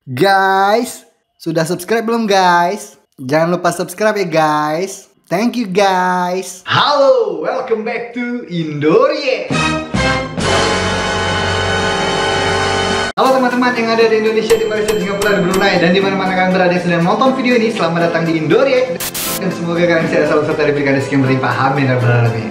Guys, sudah subscribe belum guys? Jangan lupa subscribe ya guys. Thank you guys. Halo, welcome back to Indoreact. Halo teman-teman yang ada di Indonesia, di Malaysia, di Singapura, di Brunei, dan di mana-mana kalian berada yang sedang nonton video ini. Selamat datang di Indoreact. Dan semoga kalian bisa selalu serta diberikan rezeki yang berlimpah. Amin ya rabbal alamin.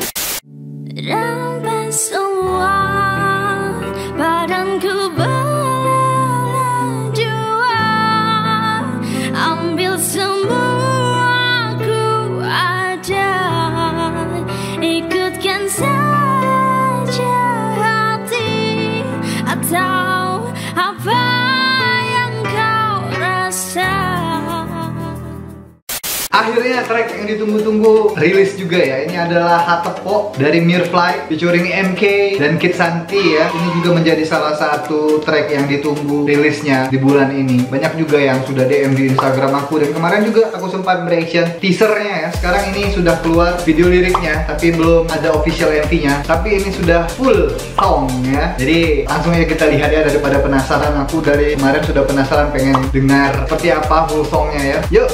Akhirnya track yang ditunggu-tunggu rilis juga ya. Ini adalah Hatepo dari Mirfly featuring MK dan Kid Santi ya. Ini juga menjadi salah satu track yang ditunggu rilisnya di bulan ini. Banyak juga yang sudah DM di Instagram aku, dan kemarin juga aku sempat bereaction teasernya ya. Sekarang ini sudah keluar video liriknya, tapi belum ada official MV-nya. Tapi ini sudah full song ya. Jadi langsung aja kita lihat ya, daripada penasaran. Aku dari kemarin sudah penasaran pengen dengar seperti apa full songnya ya. Yuk.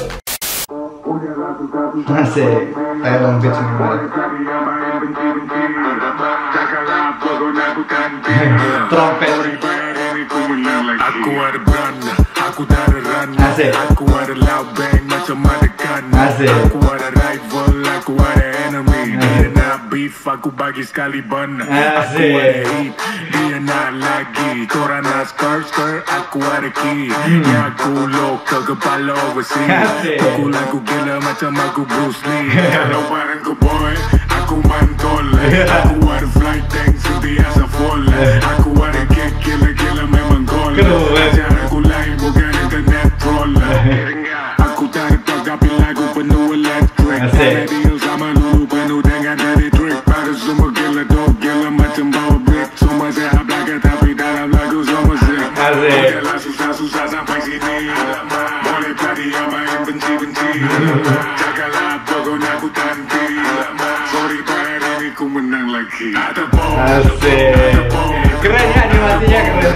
Asik, Thailand Beach ini banget. Trompet. Aku ada brand, aku ada run. Asik. Aku ada loud bang macam ada gun. Asik. Aku ada rival, aku ada enemy. Dia nak beef, aku bagi sekali ban. Aku ada heat, dia nak lagi. Korang nak skirt, aku ada key. Ya aku lokal, kepala overseas. Pukul aku gila macam aku Bruce Lee. Kalau barang ku boy, aku mantol. Aku ada flight tank, sudah asa fall. Aku ada kick, gila memang gol. Ajar aku lain, bukan internet troll. Aku tak ada tapi lagu penuh elektrik. Radio sama dulu penuh dengan dari trick. Pada semua gila, dog gila macam bawa brick. Semua sehat belakang tapi dalam lagu semua sick. Bolehlah susah-susah sampai sini. Boleh tadi yang main benci-benci. Jagalah pokoknya aku tanti. Sorry pada ini ku menang lagi. Asik. Keren ya animasinya, keren.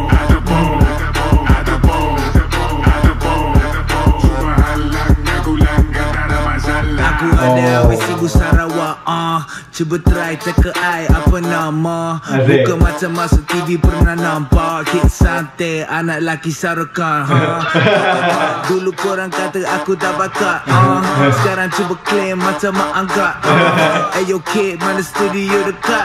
Aku ada wes ibu Sarawak, cuba try teka ai apa nama. Bukan macam masuk TV pernah nampak. Kid Santi, anak laki Sarukan. Dulu korang kata aku tak bakat, sekarang cuba claim macam mak angkat. Ayo kid, mana studio dekat,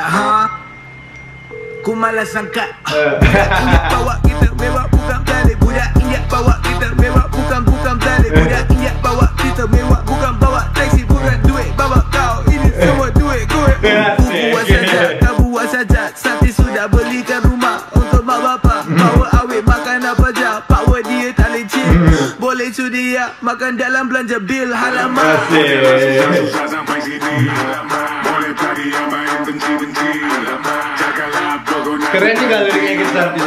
ku malas angkat. Budak injak bawa kita mewah bukan balik. Budak injak bawa kita mewah bukan balik. Budak injak bawa kita mewah bukan bawa taksi. Bukan duit bawa kau, ini semua duit gue. Ku buat saja, kau buat saja. Santi sudah belikan rumah untuk mak bapak. Bawa awet makan apa je, power dia tak leceh. Boleh sudi ya, makan dalam belanja bil halaman. Asik. Sampai sini, boleh tadi yang main benci-benci. Keren juga liriknya Kid Santi.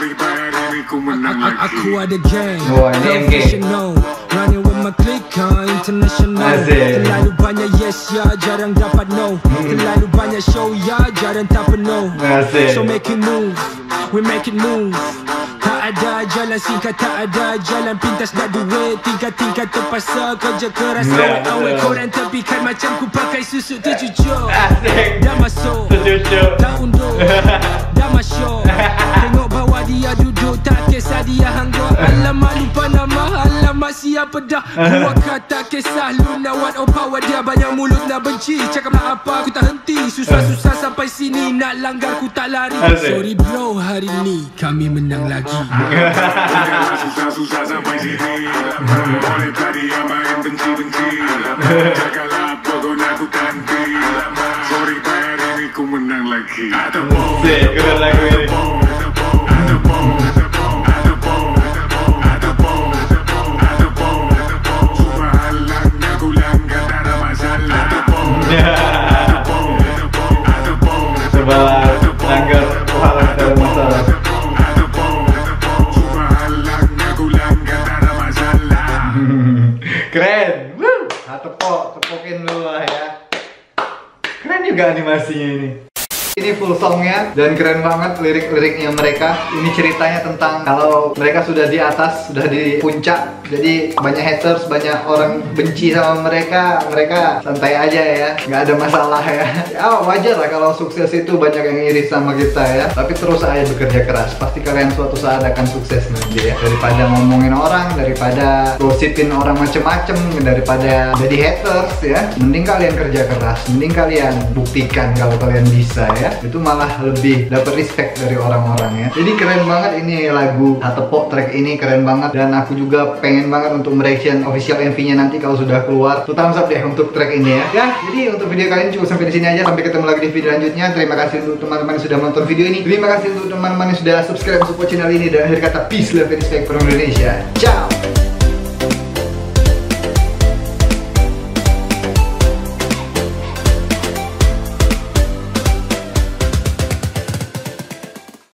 Aku ada gang, wah ini MK. running with my clique, international. Terlalu banyak yes ya, jarang dapat no. Terlalu banyak show ya, jarang tak penuh. So make it move, we make it move. Tak ada jalan singkat, tak ada jalan pintas. Nak duit, tingkat-tingkat terpaksa kerja keras. Awet-awet korang tepikan macam ku pakai susu tercucuk. Dah masuk, dah undur, dah masuk. Tengok bawah dia duduk, tak kisah dia hanggut. Alamak lupa nama, alamak siapa dah. Gua kata kisah Luna One oh power dia. Banyak mulut nak benci, cakap nak apa aku tak henti. Susah-susah sampai sini, nak langgar ku tak lari. Sorry bro, hari ni kami menang lagi. Susah-susah sampai sini. Boleh tadi yang main benci-benci. Jagalah pokoknya aku tanti. Sorry hari ini ku menang lagi. Keren lagu ini. Sebalah langgar halang tak ada masalah. Keren. Hatepo, tepokin dulu lah ya. Keren juga animasinya ini. Ini full songnya dan keren banget lirik-liriknya mereka. Ini ceritanya tentang kalau mereka sudah di atas, sudah di puncak, jadi banyak haters, banyak orang benci sama mereka. Mereka santai aja ya, nggak ada masalah ya. Ya wajar lah kalau sukses itu banyak yang iri sama kita ya. Tapi terus aja bekerja keras, pasti kalian suatu saat akan sukses nanti ya. Daripada ngomongin orang, daripada gosipin orang macem-macem, daripada jadi haters ya, mending kalian kerja keras, mending kalian buktikan kalau kalian bisa ya. Itu malah lebih dapat respect dari orang-orang ya. Jadi keren banget ini lagu Hatepok, track ini keren banget. Dan aku juga pengen banget untuk mereaction official MV-nya nanti kalau sudah keluar. Tuh thumbs up deh untuk track ini ya. Ya, jadi untuk video kali ini cukup sampai di sini aja. Sampai ketemu lagi di video selanjutnya. Terima kasih untuk teman-teman yang sudah menonton video ini. Terima kasih untuk teman-teman yang sudah subscribe support channel ini. Dan akhir kata peace, love, and respect from Indonesia. Ciao.